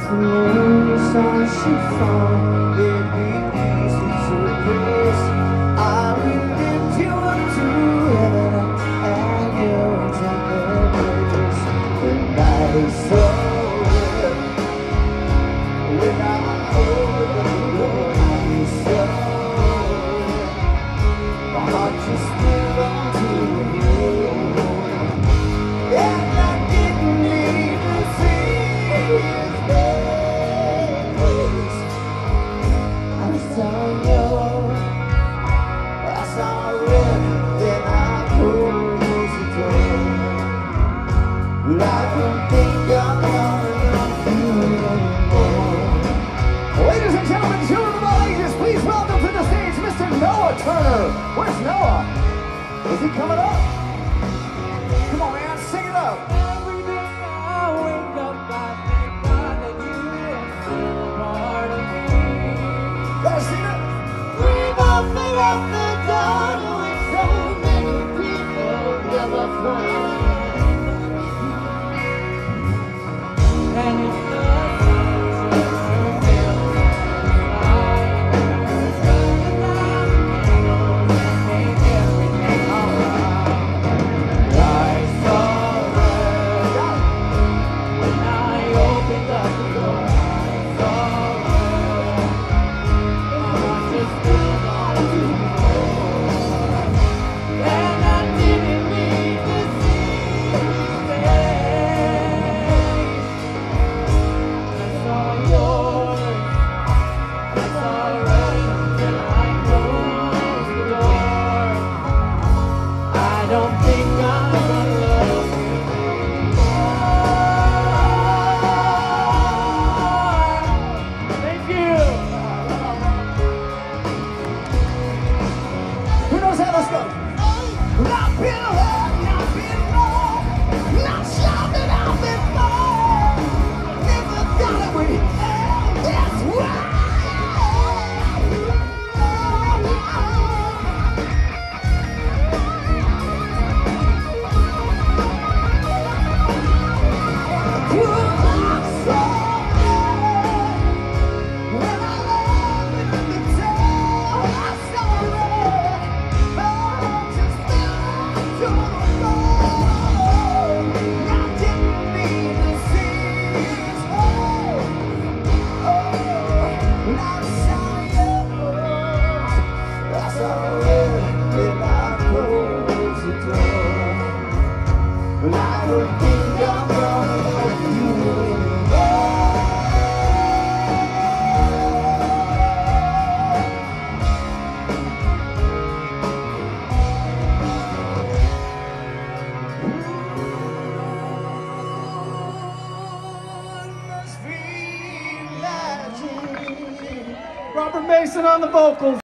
the moon star should fall, it'd be easy to replace. I will lift you up to heaven and you'll take the place. The night is over when I hold the night is over. My heart just belongs to you, and I didn't need to see his face. I saw you, I saw red, then I closed the door. But I don't think I'm gonna love you anymore. Ladies and gentlemen, children of all ages, please welcome to the stage Mr. Noah Turner. Where's Noah? Is he coming up? Come on, man, sing it up. Every day I wake up, I thank God that you are still a part of me. Guys, sing it. We've opened up the door to where so many people never find. And if the sun's ever fails us, turn down the candles and make everything alright. I saw red when I opened up the door. I saw red. My heart just belonged to you, and I didn't need to see his face. I saw yours. I saw red, and I closed the door. I don't think I'm gonna love you anymore. Thank you. Who knows how this goes? I've been hurt, I've been wrong, not sure that I've been wrong. Never thought it would end this way. You are so good. When I opened the door, I saw red. Oh, just belonged to the Lord. I didn't need to see his face. Oh, I saw yours. I saw red, then I closed the door. But I don't think I'm gonna love you anymore. Must be magic. Robert Mason on the vocals.